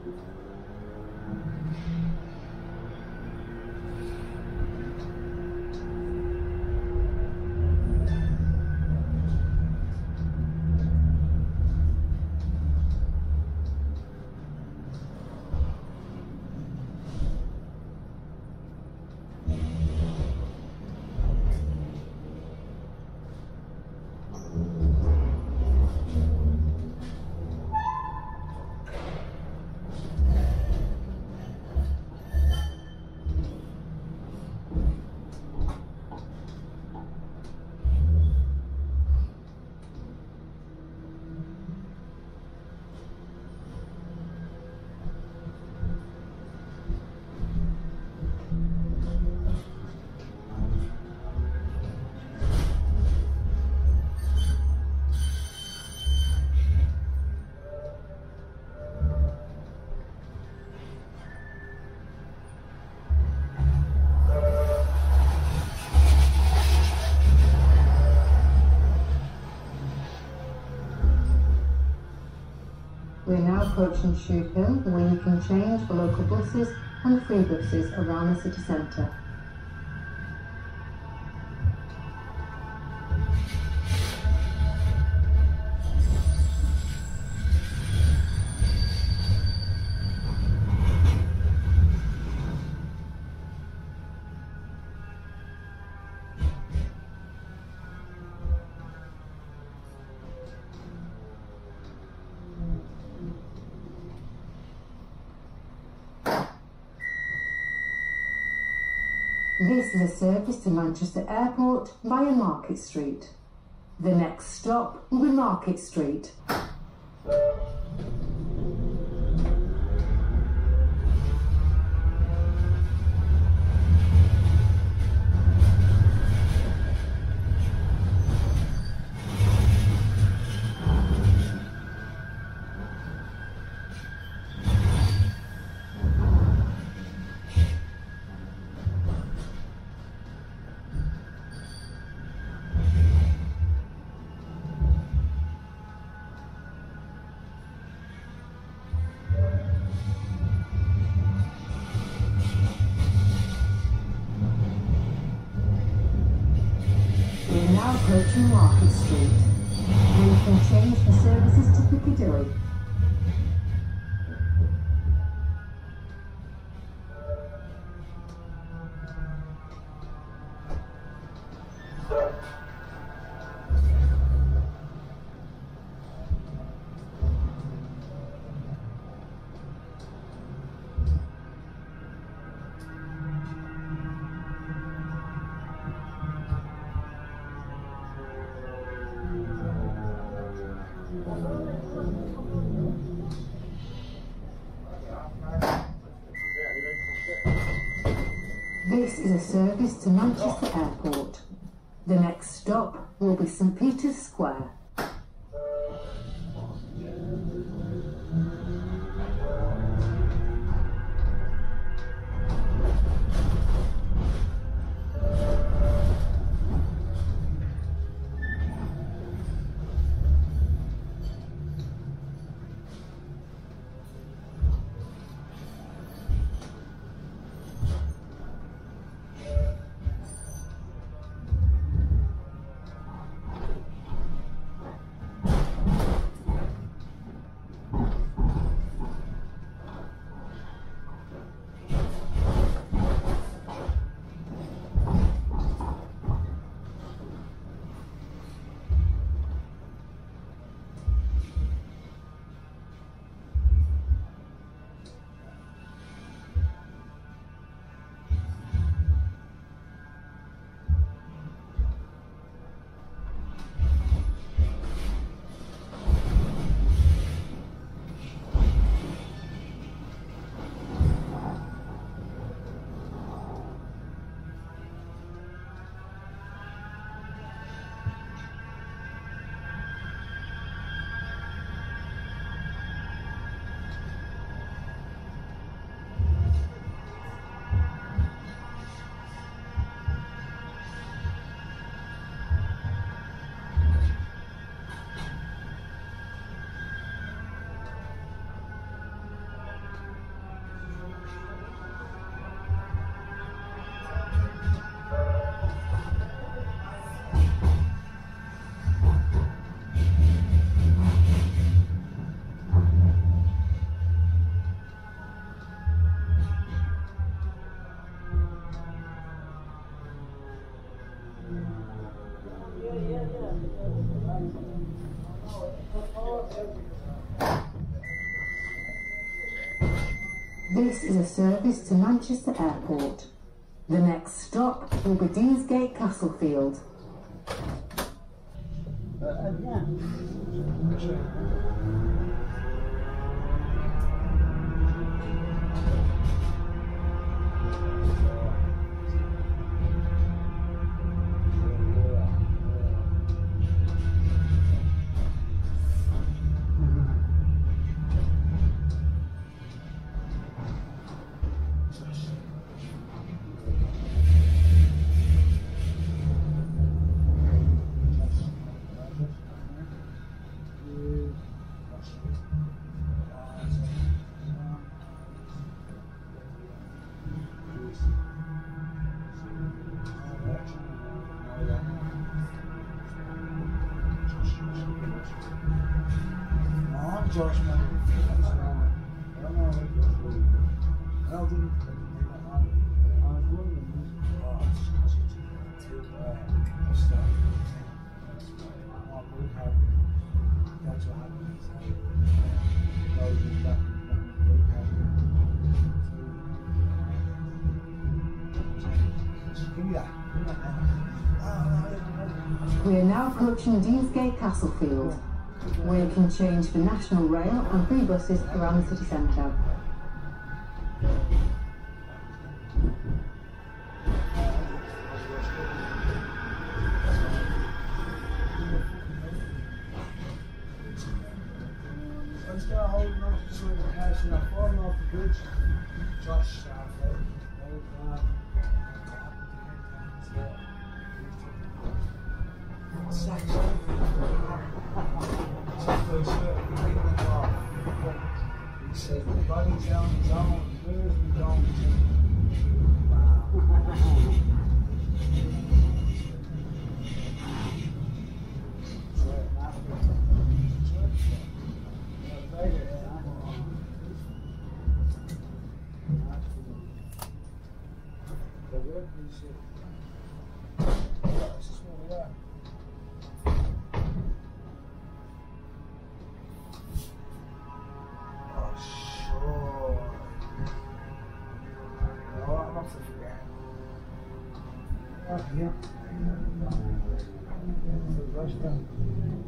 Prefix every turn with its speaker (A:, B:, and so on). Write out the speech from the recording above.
A: We're now approaching Schuylkill, where you can change for local buses and free buses around the city centre. This is a service to Manchester Airport via Market Street. The next stop will be Market Street. Now approaching Market Street, where you can change for services to Piccadilly. This is a service to Manchester Airport. The next stop will be St Peter's Square. This is a service to Manchester Airport. The next stop will be Deansgate Castlefield.
B: Josh, man. I don't know. I don't think I was wondering. Oh, it's because it's too stuff. That's what happened. Give me that.
A: We are now approaching Deansgate Castlefield, where you can change for National Rail and free buses around the city centre.
B: I'm still holding on to some of the cars and I've fallen off the bridge. Josh started. He said, the body's on his own, where's we going to? Yeah.